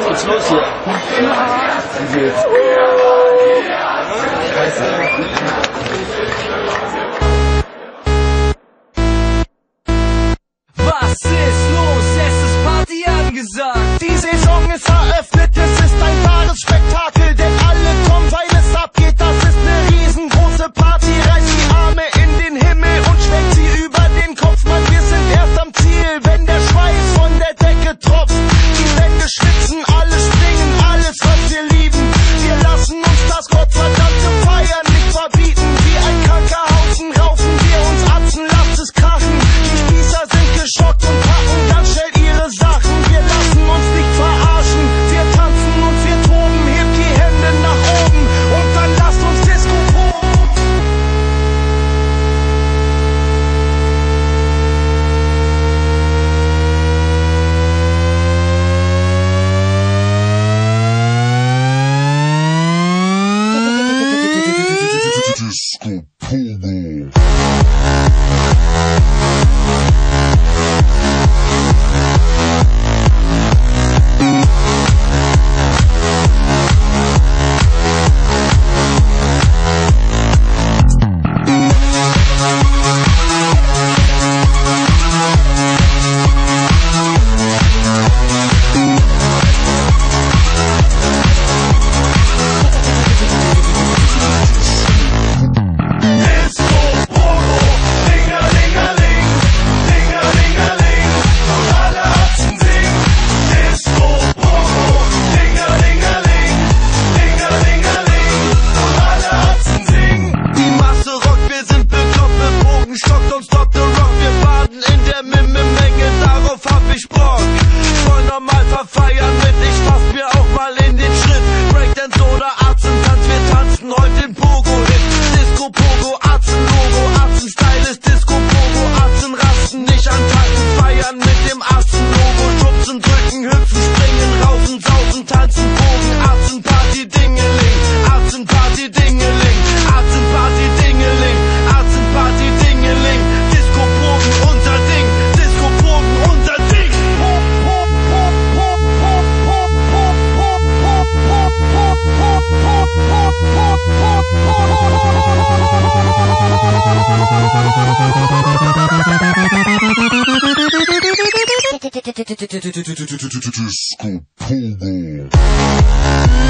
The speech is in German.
geht's los hier. Wie geht's? Was ist los? Es ist Party angesagt. Die Saison ist eröffnet, es ist ein wahres Spektakel, denn alle kommen, weil es abgeht. Das ist eine riesengroße Party. Reißt die Arme in den Himmel und schwenkt sie über den Kopf. Mann, wir sind erst am Ziel, wenn der Schweiß von der Decke tropft. Die Wände schwitzen, alle springen, alles was wir lieben. Wir lassen uns das gottverdammte Feiern nicht verbieten. Wie ein kranker Haufen raufen wir uns Atzen, lasst es krachen. Die Spießer sind geschockt und packen ganz schnell ihre Sachen. Wir lassen uns nicht verarschen, wir tanzen und wir toben. Hebt die Hände nach oben und dann lasst uns Disco proben. Disco Pogo. Stockt und stoppt the rock, wir baden in der Menge, darauf hab ich Bock. Voll normal verfeiern mit, ich fass mir auch mal in den Schritt. Breakdance oder Arzentanz, wir tanzen heute den Pogo-Hit. Disco Pogo, Arzen-Logo, Arzen-Style ist Disco Pogo. Arzen rasten, nicht antanzen, feiern mit dem Arzen-Logo. Schubsen, drücken, hüpfen, springen, raufen, saufen, tanzen, Bogen. Arzen-Party, Dingeling, Arzen-Party, Dingeling, Arzen-Party, Dingeling, Arzen-Party, Dingeling. Disco-Bogen, unser Ding, Disco-Bogen, unser Ding. Disco Pogo.